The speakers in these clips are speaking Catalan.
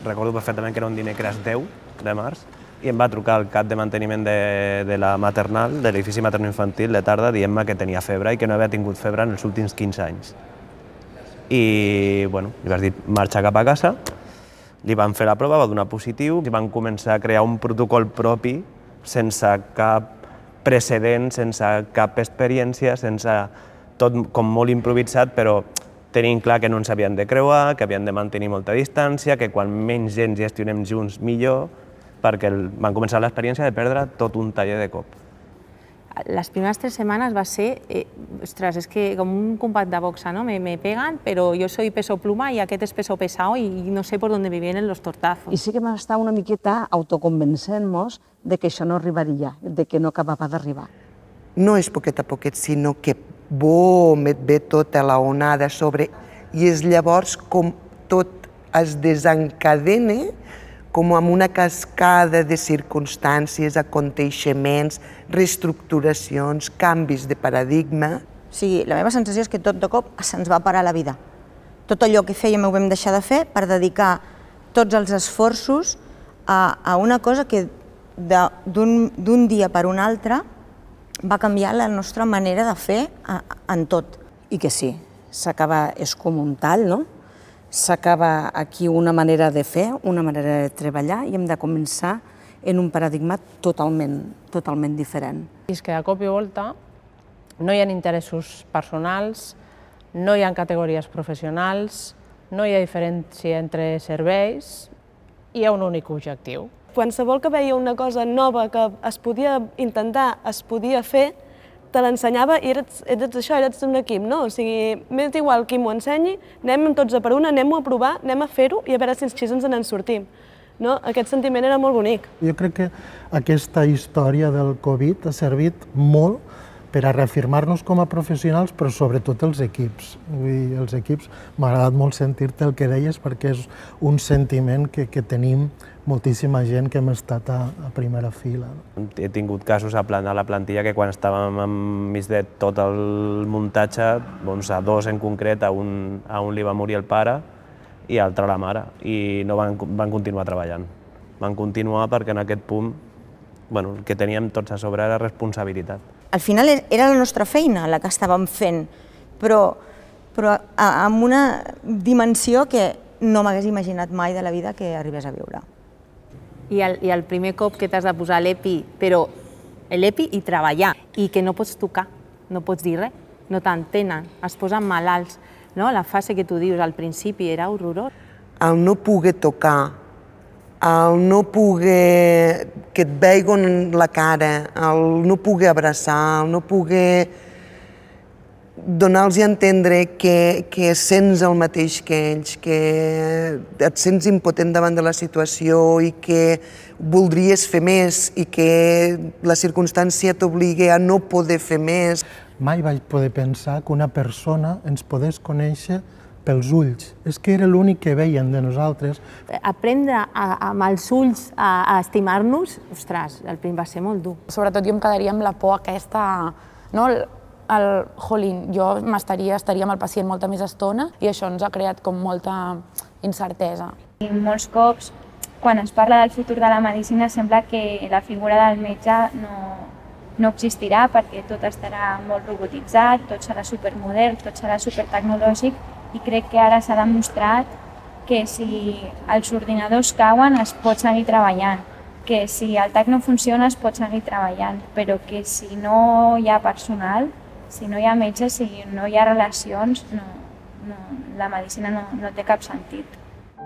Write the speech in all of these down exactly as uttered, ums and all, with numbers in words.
recordo perfectament que era un dimecres deu de març, i em va trucar el cap de manteniment de, de la maternal, de l'edifici materno-infantil de tarda, dient-me que tenia febre i que no havia tingut febre en els últims quinze anys. I, bueno, li vas dir, marxa cap a casa, li van fer la prova, va donar positiu, i van començar a crear un protocol propi, sense cap precedent, sense cap experiència, sense tot com molt improvisat, però tenint clar que no ens havien de creuar, que havien de mantenir molta distància, que quan menys gent gestionem junts millor, perquè van començar l'experiència de perdre tot un taller de cop. Les primeres tres setmanes va ser, eh, ostres, és que com un combat de boxa, ¿no? Me, me pegan, pero yo soy peso pluma y aquest és peso pesado y no sé por dónde me vienen los tortazos. I sí que vam estar una miqueta autoconvencent-nos de que això no arribaria, de que no acabava d'arribar. No és poquet a poquet, sinó que bom, et ve tota la onada sobre, i és llavors com tot es desencadena com amb una cascada de circumstàncies, aconteixements, reestructuracions, canvis de paradigma. O sigui, la meva sensació és que tot de cop se'ns va parar la vida. Tot allò que fèiem ho vam deixar de fer per dedicar tots els esforços a, a una cosa que d'un dia per un altre va canviar la nostra manera de fer a, en tot. I que sí, s'acaba, és com un tall, no? S'acaba aquí una manera de fer, una manera de treballar, i hem de començar en un paradigma totalment, totalment diferent. És que de cop i volta no hi ha interessos personals, no hi ha categories professionals, no hi ha diferència entre serveis, hi ha un únic objectiu. Qualsevol que veia una cosa nova que es podia intentar, es podia fer, te l'ensenyava i eres, eres això, eres un equip, no? O sigui, m'és igual qui m'ho ensenyi, anem tots a per una, anem-ho a provar, anem a fer-ho i a veure si així ens en sortim. No? Aquest sentiment era molt bonic. Jo crec que aquesta història del Covid ha servit molt per a reafirmar-nos com a professionals, però sobretot els equips. Vull dir, els equips, m'ha agradat molt sentir-te el que deies, perquè és un sentiment que, que tenim moltíssima gent que hem estat a, a primera fila. He tingut casos a, plan, a la plantilla que quan estàvem enmig de tot el muntatge, doncs a dos en concret, a un, a un li va morir el pare i a l'altre la mare, i no van, van continuar treballant. Van continuar perquè en aquest punt bueno, el que teníem tots a sobre era responsabilitat. Al final era la nostra feina la que estàvem fent, però, però amb una dimensió que no m'hagués imaginat mai de la vida que arribés a viure. I el, i el primer cop que t'has de posar l'EPI, però l'EPI i treballar, i que no pots tocar, no pots dir res, no t'entenen, es posen malalts. No? La fase que tu dius al principi era horrorós. El no poder tocar, el no poder que et veiguen la cara, el no poder abraçar, el no poder donar-los a entendre que, que sents el mateix que ells, que et sents impotent davant de la situació i que voldries fer més i que la circumstància t'obliga a no poder fer més. Mai vaig poder pensar que una persona ens podés conèixer pels ulls. És que era l'únic que veien de nosaltres. Aprendre a, amb els ulls a, a estimar-nos, ostres, el primer va ser molt dur. Sobretot jo em quedaria amb la por aquesta, no? El, el jolín, jo m'estaria estaria amb el pacient molta més estona i això ens ha creat com molta incertesa. I molts cops, quan es parla del futur de la medicina, sembla que la figura del metge no, no existirà perquè tot estarà molt robotitzat, tot serà supermodern, tot serà supertecnològic, i crec que ara s'ha demostrat que si els ordinadors cauen es pot seguir treballant, que si el TAC no funciona es pot seguir treballant, però que si no hi ha personal, si no hi ha metges, si no hi ha relacions, no, no, la medicina no, no té cap sentit.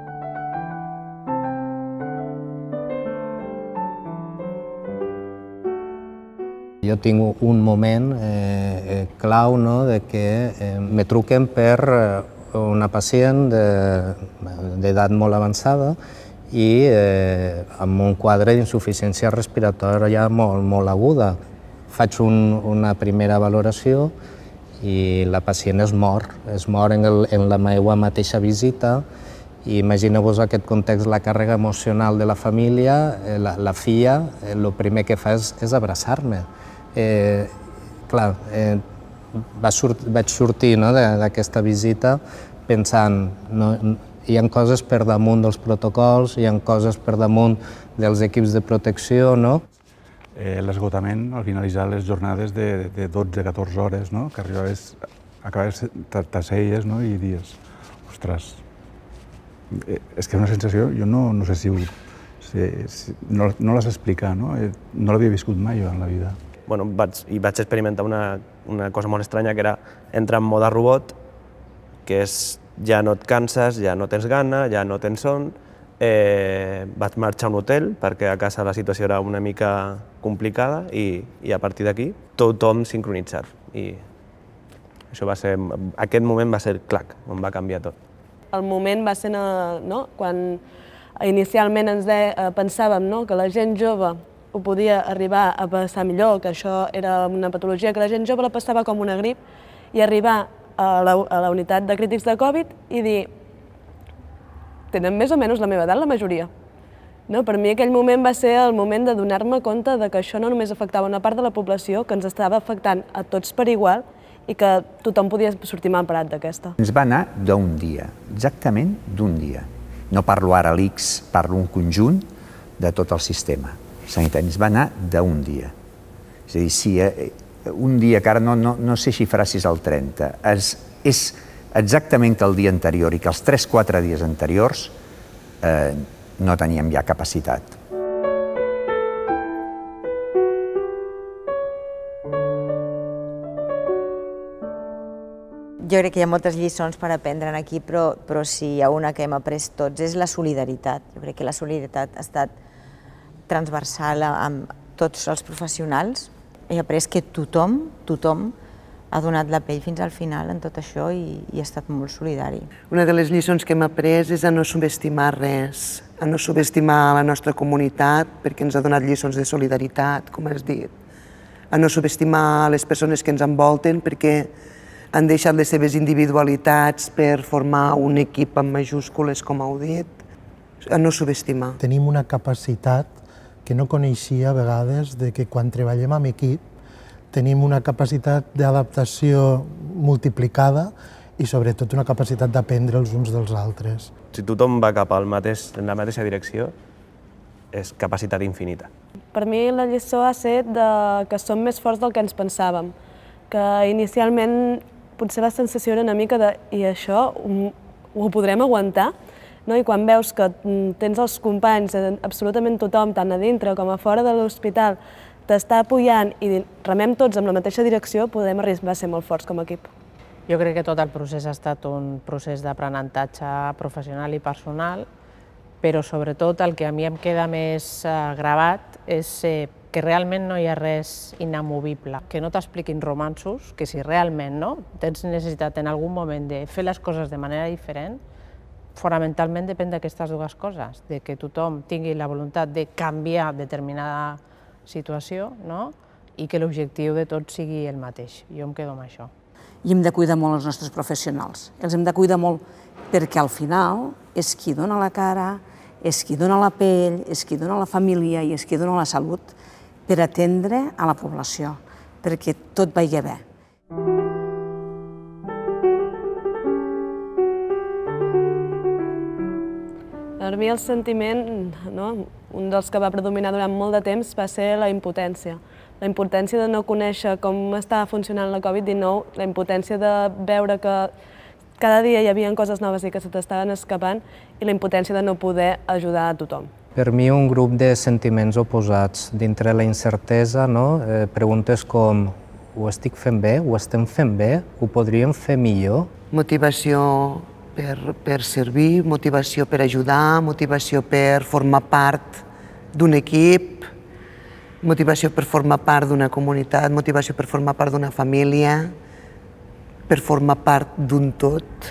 Jo tinc un moment eh, clau, no?, de que eh, me truquen per una pacient d'edat molt avançada i eh, amb un quadre d'insuficiència respiratòria molt, molt aguda. Faig un, una primera valoració i la pacient es mor, es mor en, el, en la meva mateixa visita. I imagineu-vos aquest context, la càrrega emocional de la família, eh, la, la filla, el eh, primer que fa és, és abraçar-me. Eh, clar, eh, va sort, vaig sortir, no, d'aquesta visita pensant, no, hi ha coses per damunt dels protocols, hi ha coses per damunt dels equips de protecció, no? L'esgotament al finalitzar les jornades de dotze a catorze hores, que arribaves, acabaves tasselles i dies, ostres, és que és una sensació, jo no sé si no la sé explicar, no l'havia viscut mai jo en la vida. I vaig experimentar una cosa molt estranya, que era entrar en mode robot, que és ja no et canses, ja no tens gana, ja no tens son. Vaig marxar a un hotel perquè a casa la situació era una mica complicada i a partir d'aquí tothom sincronitzat. I aquest moment va ser clac, on va canviar tot. El moment va ser quan inicialment ens pensàvem que la gent jove ho podia arribar a passar millor, que això era una patologia, que la gent jove la passava com una grip, i arribar a la unitat de crítics de Covid i dir tenen més o menys la meva edat, la majoria. Per mi aquell moment va ser el moment de donar-me compte que això no només afectava una part de la població, que ens estava afectant a tots per igual i que tothom podia sortir mal parat d'aquesta. Ens va anar d'un dia, exactament d'un dia. No parlo ara l'I C S, parlo un conjunt de tot el sistema sanitari. Ens va anar d'un dia. És a dir, si un dia, que ara no sé xifrar si és el trenta, és exactament que el dia anterior i que els tres quatre dies anteriors no teníem ja capacitat. Jo crec que hi ha moltes lliçons per aprendre aquí, però si hi ha una que hem après tots és la solidaritat. Jo crec que la solidaritat ha estat transversal amb tots els professionals. He après que tothom, tothom, ha donat la pell fins al final en tot això i ha estat molt solidari. Una de les lliçons que hem après és a no subestimar res, a no subestimar la nostra comunitat, perquè ens ha donat lliçons de solidaritat, com has dit, a no subestimar les persones que ens envolten, perquè han deixat les seves individualitats per formar un equip amb majúscules, com heu dit, a no subestimar. Tenim una capacitat que no coneixia a vegades de que quan treballem amb equip tenim una capacitat d'adaptació multiplicada i sobretot una capacitat d'aprendre els uns dels altres. Si tothom va cap en la mateixa direcció, és capacitat infinita. Per mi la lliçó ha set que som més forts del que ens pensàvem, que inicialment potser la sensació era una mica de i això ho podrem aguantar? I quan veus que tens els companys, absolutament tothom, tant a dintre com a fora de l'hospital, t'està apoyant i remem tots en la mateixa direcció, podem arribar a ser molt forts com a equip. Jo crec que tot el procés ha estat un procés d'aprenentatge professional i personal, però sobretot el que a mi em queda més gravat és que realment no hi ha res inamovible, que no t'expliquin romanços, que si realment tens necessitat en algun moment de fer les coses de manera diferent, fonamentalment depèn d'aquestes dues coses, de que tothom tingui la voluntat de canviar determinada situació i que l'objectiu de tots sigui el mateix. Jo em quedo amb això. I hem de cuidar molt els nostres professionals. Els hem de cuidar molt perquè al final és qui dona la cara, és qui dona la pell, és qui dona la família i és qui dona la salut per atendre a la població, perquè tot vagi bé. Per mi el sentiment, un dels que va predominar durant molt de temps, va ser la impotència. La impotència de no conèixer com estava funcionant la Covid dinou, la impotència de veure que cada dia hi havia coses noves i que se t'estaven escapant, i la impotència de no poder ajudar a tothom. Per mi un grup de sentiments oposats. Dintre la incertesa, preguntes com ho estic fent bé, ho estem fent bé, ho podríem fer millor? Motivació per servir, motivació per ajudar, motivació per formar part d'un equip, motivació per formar part d'una comunitat, motivació per formar part d'una família, per formar part d'un tot.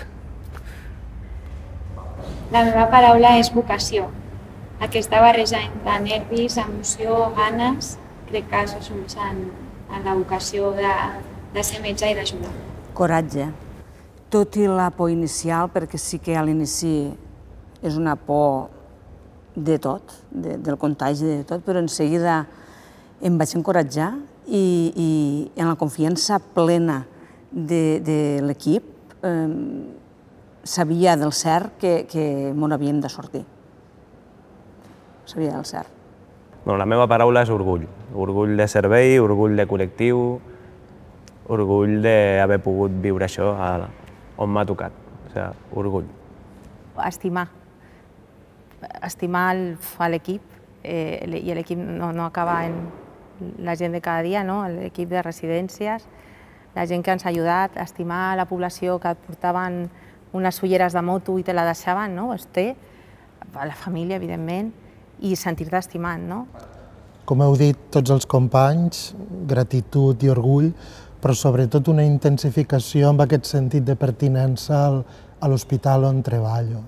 La meva paraula és vocació. Aquesta barreja entre nervis, emoció, ganes, crec que s'assumeix en la vocació de ser metge i d'ajudar. Coratge. Tot i la por inicial, perquè sí que a l'inici és una por de tot, del contagi de tot, però en seguida em vaig encoratjar i en la confiança plena de l'equip sabia del cert que, que m'on havíem de sortir. Sabia del cert. Bueno, la meva paraula és orgull. Orgull de servei, orgull de col·lectiu, orgull d'haver pogut viure això on m'ha tocat. O sigui, orgull. Estimar. Estimar l'equip, i l'equip no acaba en la gent de cada dia, l'equip de residències, la gent que ens ha ajudat, estimar la població que portaven unes ulleres de moto i te la deixaven, no? Es té, la família, evidentment, i sentir-te estimat, no? Com heu dit tots els companys, gratitud i orgull, però sobretot una intensificació amb aquest sentit de pertinença a l'hospital on treballo.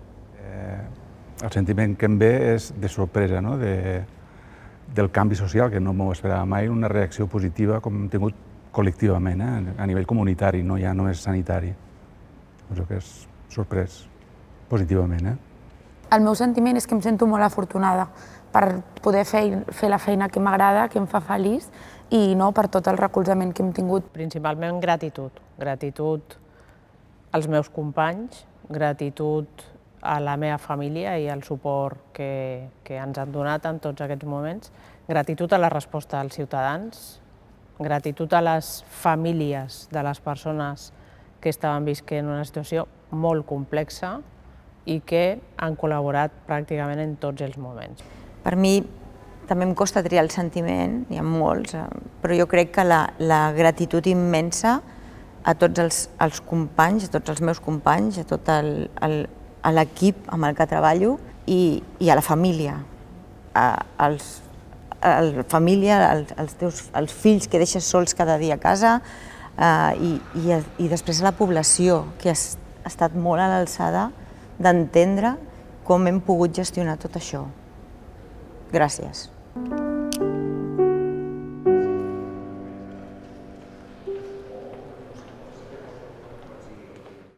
El sentiment que em ve és de sorpresa, no? Del canvi social, que no m'ho esperava mai, una reacció positiva com hem tingut col·lectivament, a nivell comunitari, no ja només sanitari. Penso que és sorprès positivament. El meu sentiment és que em sento molt afortunada per poder fer la feina que m'agrada, que em fa feliç, i no per tot el recolzament que hem tingut. Principalment gratitud. Gratitud als meus companys, gratitud a la meva família i al suport que, que ens han donat en tots aquests moments, gratitud a la resposta dels ciutadans, gratitud a les famílies de les persones que estaven visquent una situació molt complexa i que han col·laborat pràcticament en tots els moments. Per mi també em costa triar el sentiment, n'hi ha molts, però jo crec que la, la gratitud immensa a tots els, els companys, a tots els meus companys, a tot el, el, a l'equip amb el que treballo i, i a la família, a, als, a la família, als, als teus als fills que deixes sols cada dia a casa eh, i, i, i després a la població, que ha, ha estat molt a l'alçada d'entendre com hem pogut gestionar tot això. Gràcies.